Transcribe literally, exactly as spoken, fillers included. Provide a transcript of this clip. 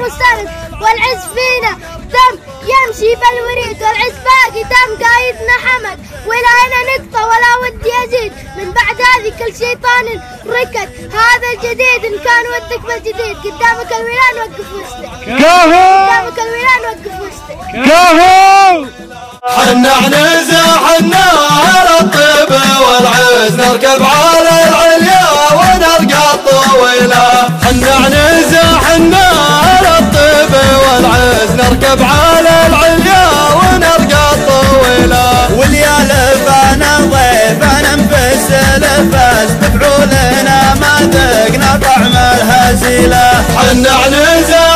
مستند والعز فينا دم يمشي بالوريد والعز باقي دم قايدنا حمد ولا هنا نقطة ولا ودي أزيد من بعد هذه كل شيطان ركد هذا الجديد إن كان ودك بالجديد قدامك الويلان وقف وسطك قدامك الويلان وقف وسطك كهو حنا عنزة حنا على الطيب والعز نركب على العليا ونرقى الطويلة حنا عنزة حنا على الطيب والعز نركب على العليا ونرقى الطويلة واليا لفانا ضيفنا نفس الفاس بفعولنا ما ذقنا طعم الهزيلة حنا عنزة